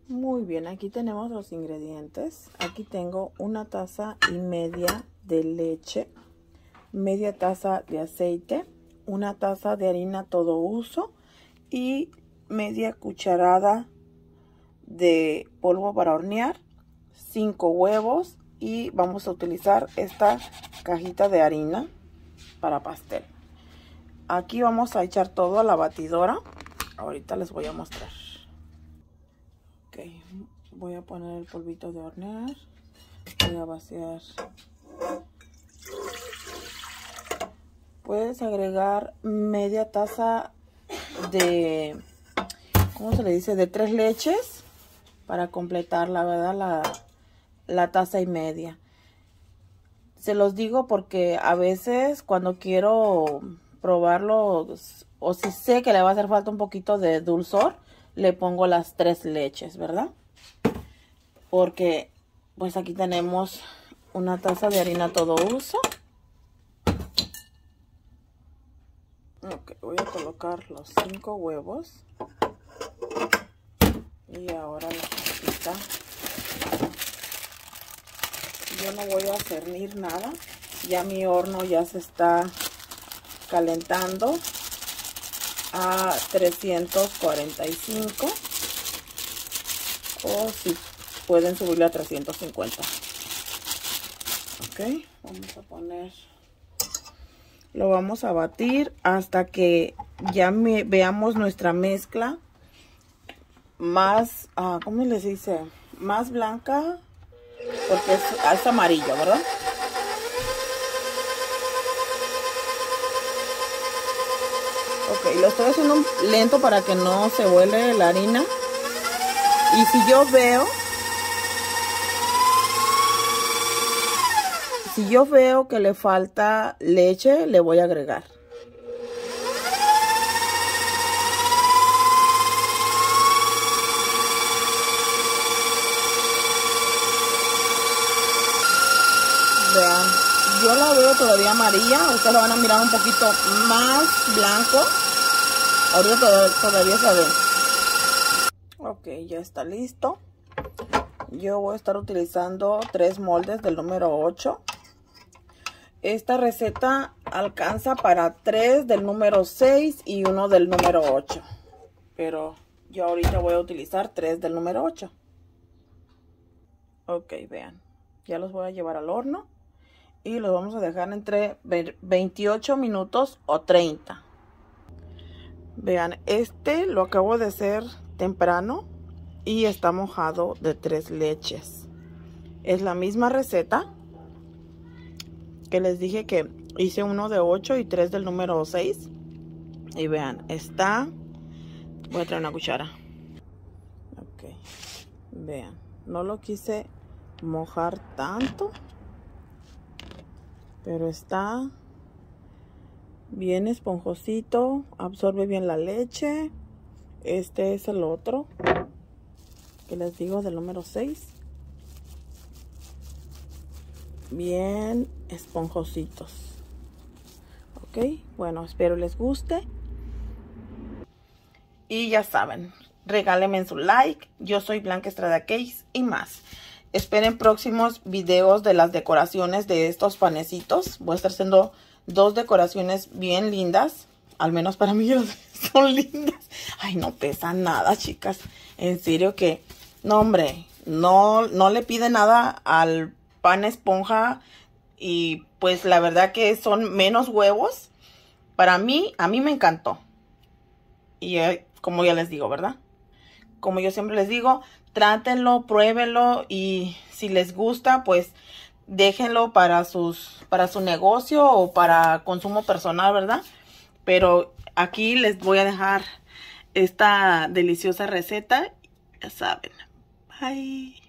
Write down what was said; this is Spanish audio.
Muy bien, aquí tenemos los ingredientes. Aquí tengo 1,5 tazas de leche, media taza de aceite, 1 taza de harina todo uso y media cucharada de polvo para hornear, 5 huevos y vamos a utilizar esta cajita de harina para pastel. Aquí vamos a echar todo a la batidora. Ahorita les voy a mostrar. Ok, voy a poner el polvito de hornear. Voy a vaciar. Puedes agregar media taza de, ¿cómo se le dice? De 3 leches para completar, la verdad, la taza y media. Se los digo porque a veces cuando quiero probarlo o si sé que le va a hacer falta un poquito de dulzor, le pongo las 3 leches, ¿verdad? Porque pues aquí tenemos 1 taza de harina todo uso. Ok, voy a colocar los 5 huevos. Y ahora la cajita. Yo no voy a cernir nada. Ya mi horno ya se está calentando a 345. O si pueden subirle a 350. Ok, vamos a poner. Lo vamos a batir hasta que ya veamos nuestra mezcla más, ¿cómo les dice? Más blanca, porque es amarillo, ¿verdad? Ok, lo estoy haciendo lento para que no se vuele la harina. Y si yo veo que le falta leche, le voy a agregar. Vean, yo la veo todavía amarilla. Ustedes la van a mirar un poquito más blanco. Ahorita todavía se ve. Ok, ya está listo. Yo voy a estar utilizando 3 moldes del número 8. Esta receta alcanza para 3 del número 6 y 1 del número 8. Pero yo ahorita voy a utilizar 3 del número 8. Ok, vean. Ya los voy a llevar al horno. Y los vamos a dejar entre 28 minutos o 30. Vean, este lo acabo de hacer temprano. Y está mojado de 3 leches. Es la misma receta que les dije que hice 1 de 8 y 3 del número 6. Y vean, está... Voy a traer una cuchara. Ok. Vean, no lo quise mojar tanto. Pero está bien esponjosito. Absorbe bien la leche. Este es el otro que les digo del número 6. Bien esponjositos. Ok, bueno, espero les guste. Y ya saben, regálenme su like. Yo soy Blanca Estrada Cakes y más. Esperen próximos videos de las decoraciones de estos panecitos. Voy a estar haciendo 2 decoraciones bien lindas. Al menos para mí son lindas. Ay, no pesan nada, chicas. En serio que, no hombre, no le pide nada al pan esponja. Y pues la verdad que son menos huevos. Para mí, a mí me encantó. Y como ya les digo, ¿verdad? Como yo siempre les digo, trátenlo, pruébenlo y si les gusta, pues déjenlo para su negocio o para consumo personal, ¿verdad? Pero aquí les voy a dejar esta deliciosa receta. Ya saben. Bye.